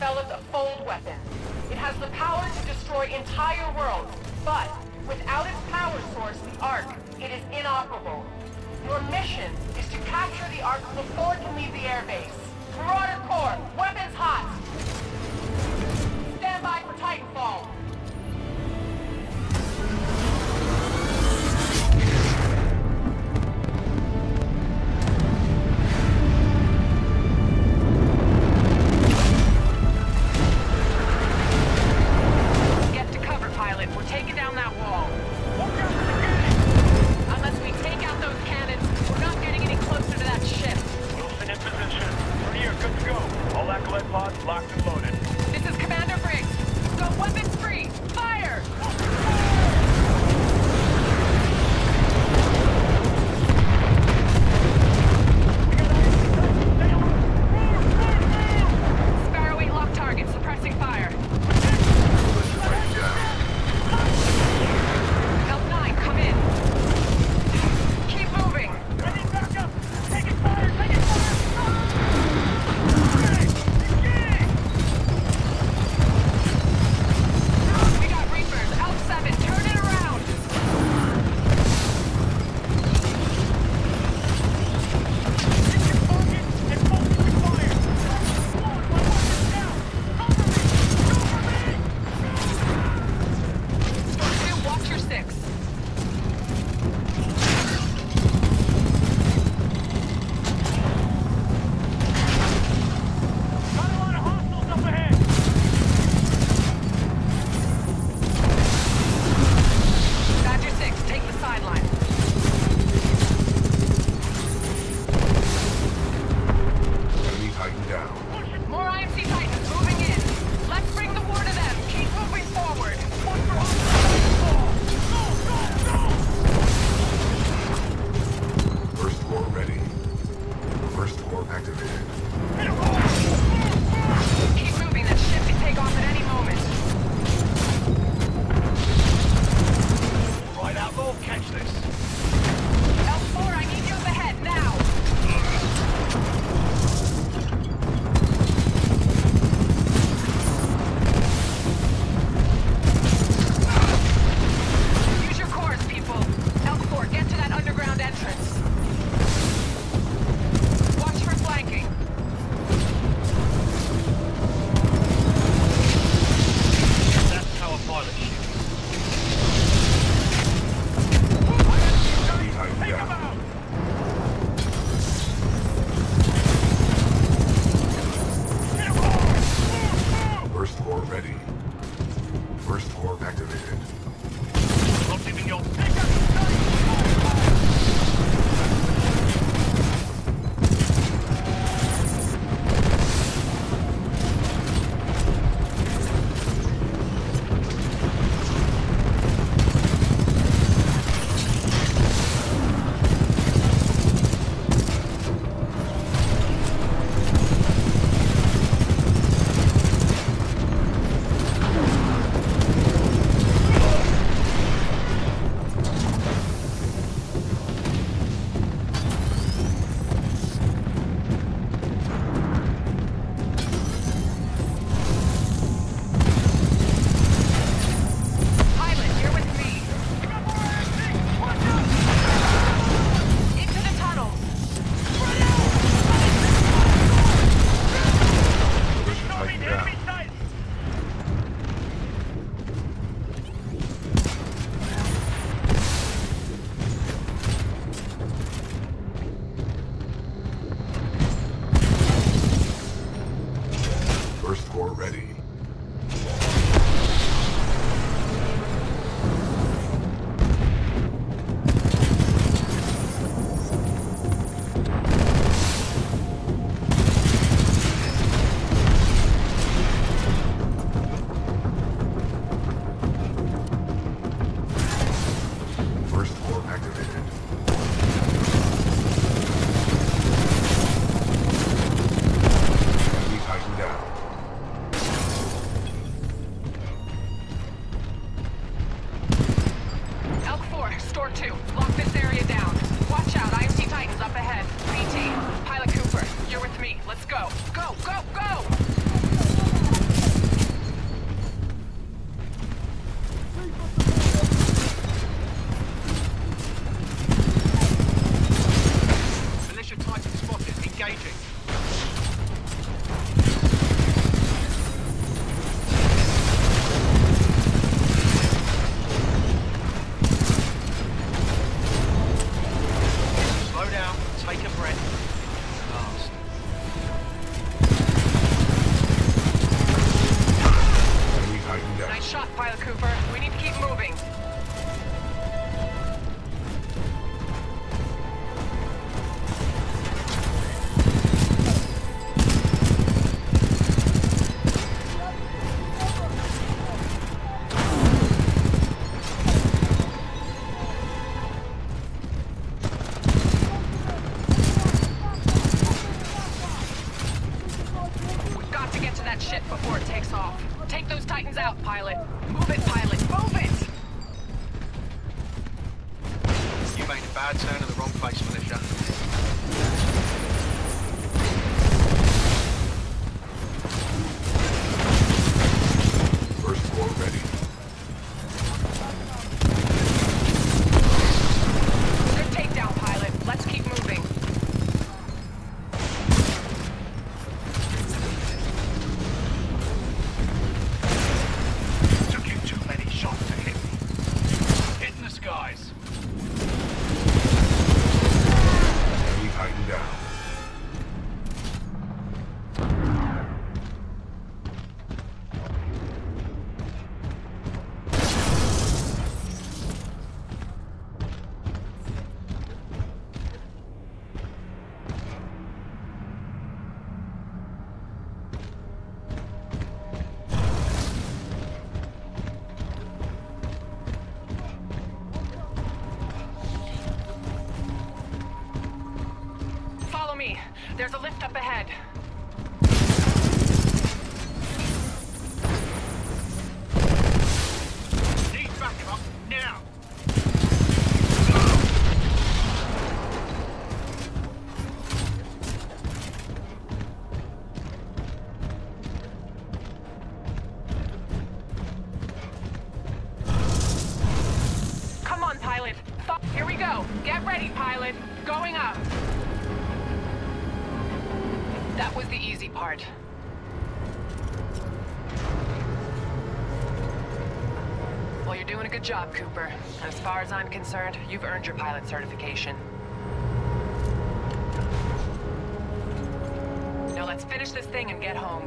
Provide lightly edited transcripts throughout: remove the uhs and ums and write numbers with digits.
developed a fold weapon. It has the power to destroy entire worlds, but without its power source, the Ark, it is inoperable. Your mission is to capture the Ark before it can leave the airbase. Marauder Corps, weapons hot! Stand by for Titanfall. Go! Go! Go! Go! Something's out, pilot. Move it, pilot. Move it! You made a bad turn in the wrong place, militia. First floor ready. Good takedown, pilot. Let's keep moving. Took you too many shots to hit me. Hitting the skies. Enemy hiding down. Follow me. There's a lift up ahead. Need backup now. Come on, pilot. Here we go. Get ready, pilot. Going up. That was the easy part. Well, you're doing a good job, Cooper. As far as I'm concerned, you've earned your pilot certification. Now let's finish this thing and get home.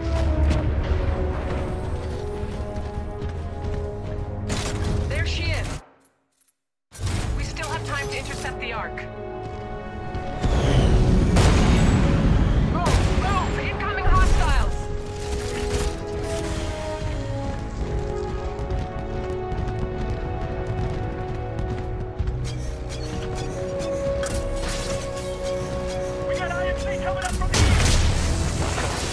There she is. We still have time to intercept the Ark. Move! Move! Incoming hostiles! We got IMC coming up from the east.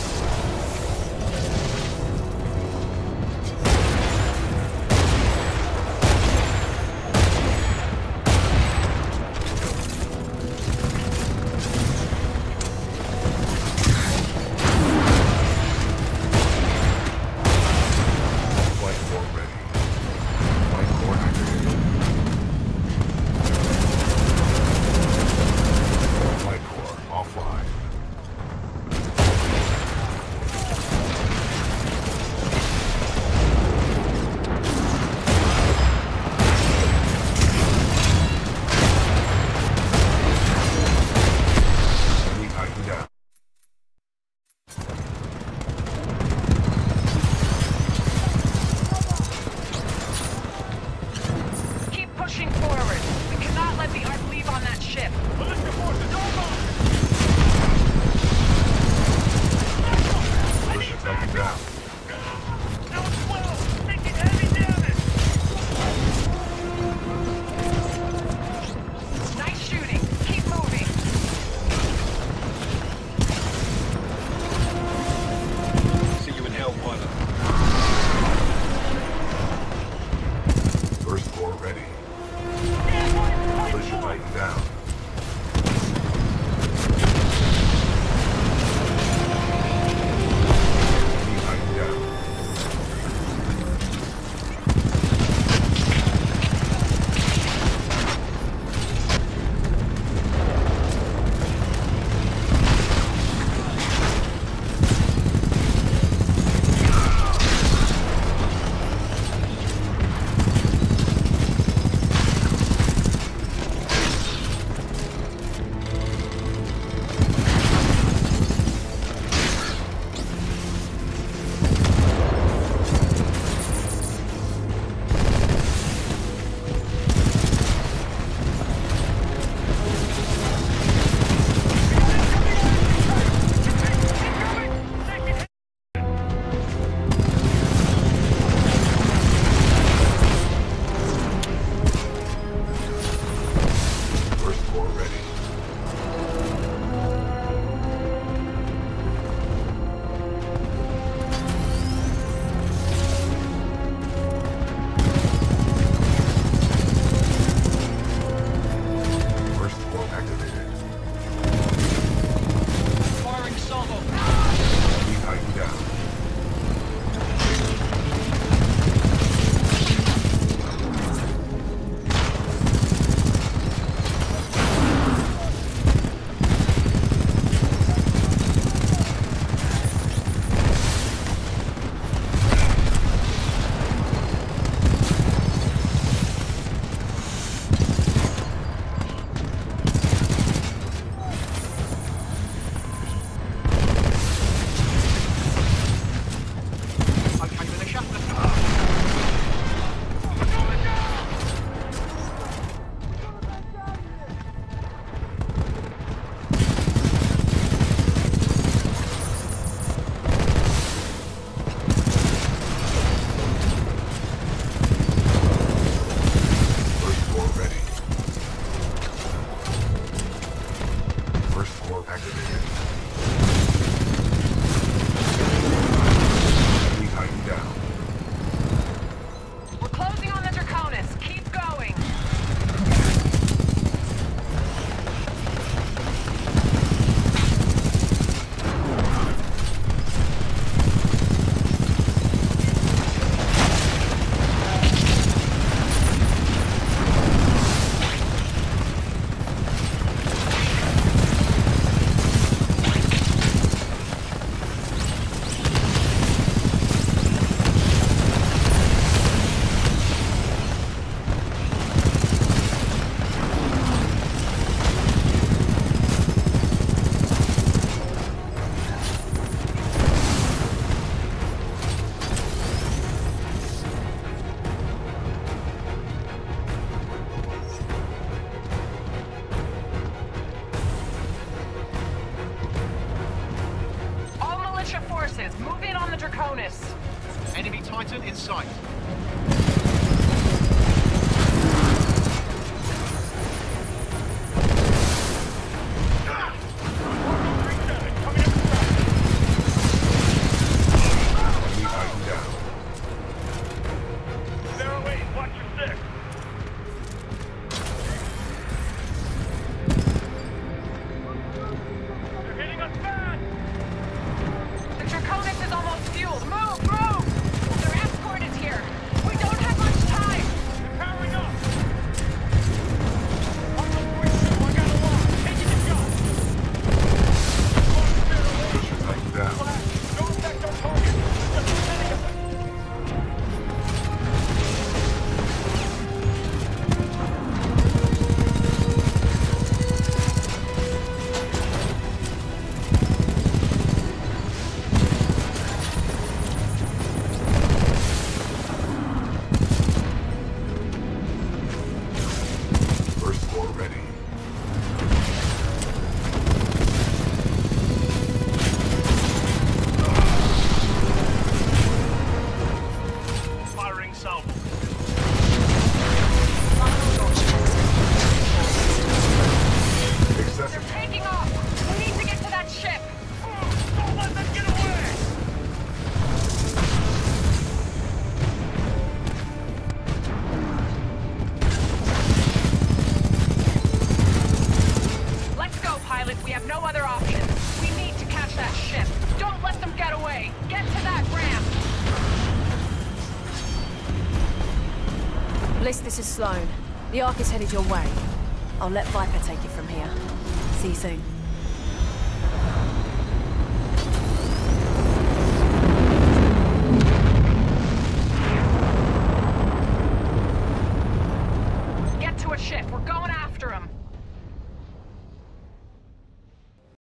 activated. Enemy Titan down. We're closing on the Draconis. Keep going. Forces, move in on the Draconis. Enemy Titan in sight. Enemy Titan down. They're away. Watch your six. They're hitting us bad. The Draconis is almost fueled. Move, move! Their escort is here. We don't have much time. They're powering up. Alpha 42, I got a lock. Taking the shot. Pusher Titan down. Don't affect our target. Just defending us. First floor ready. Firing salvo. They're Excessive. taking off. We need to get to that ship. Don't let them get away. Let's go, pilot. We have no other option. We need to catch that ship. Don't let them get away. Get to that ramp. Bliss, this is Sloan. The Ark is headed your way. I'll let Viper take it from here. See you soon.